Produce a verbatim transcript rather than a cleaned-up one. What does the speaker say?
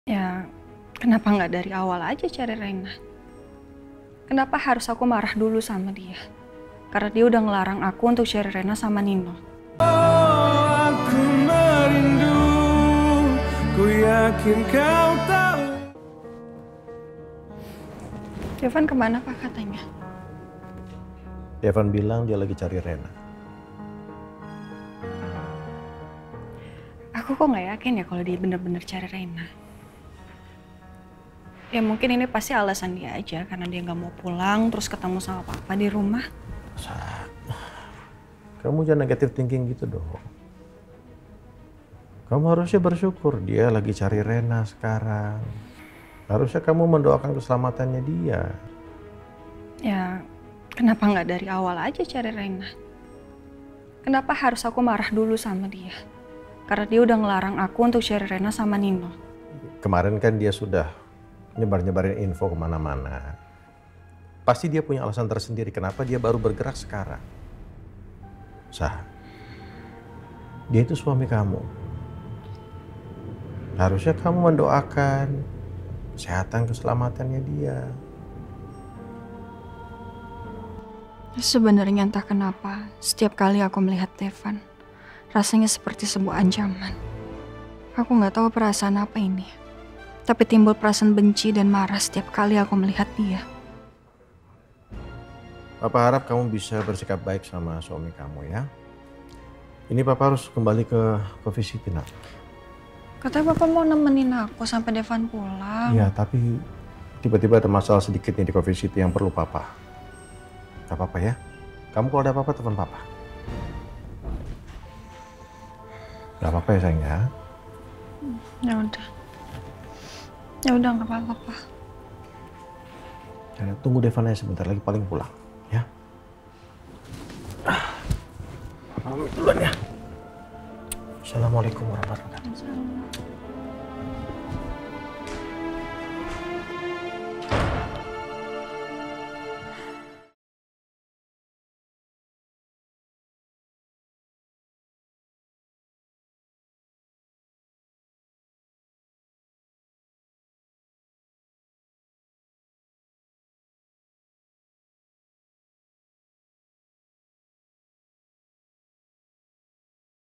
Ya, kenapa nggak dari awal aja cari Reina? Kenapa harus aku marah dulu sama dia? Karena dia udah ngelarang aku untuk cari Reina sama Nino. Oh, aku merindu, ku yakin kau tahu. Devan kemana pak katanya? Devan bilang dia lagi cari Reina. Aku kok nggak yakin ya kalau dia bener-bener cari Reina. Ya mungkin ini pasti alasan dia aja karena dia nggak mau pulang terus ketemu sama papa di rumah. Sa, kamu jangan negatif thinking gitu dong. Kamu harusnya bersyukur dia lagi cari Reina sekarang. Harusnya kamu mendoakan keselamatannya dia. Ya, kenapa nggak dari awal aja cari Reina? Kenapa harus aku marah dulu sama dia? Karena dia udah ngelarang aku untuk cari Reina sama Nino. Kemarin kan dia sudah nyebar-nyebarin info kemana-mana. Pasti dia punya alasan tersendiri kenapa dia baru bergerak sekarang. Sah, dia itu suami kamu. Harusnya kamu mendoakan kesehatan keselamatannya dia. Sebenarnya entah kenapa, setiap kali aku melihat Devan, rasanya seperti sebuah ancaman. Aku nggak tahu perasaan apa ini, tapi timbul perasaan benci dan marah setiap kali aku melihat dia. Papa harap kamu bisa bersikap baik sama suami kamu ya. Ini Papa harus kembali ke Coffee City nak. Katanya Bapak mau nemenin aku sampai Devan pulang. Iya, tapi tiba-tiba ada masalah sedikit nih di Coffee City yang perlu Papa. Gak apa-apa ya. Kamu kalau ada apa-apa telepon Papa. Gak apa-apa ya sayang ya. Ya udah. Ya udah nggak apa-apa. Ya, tunggu Devan aja sebentar lagi paling pulang ya. Papa pamit duluan ya. Assalamualaikum warahmatullahi wabarakatuh.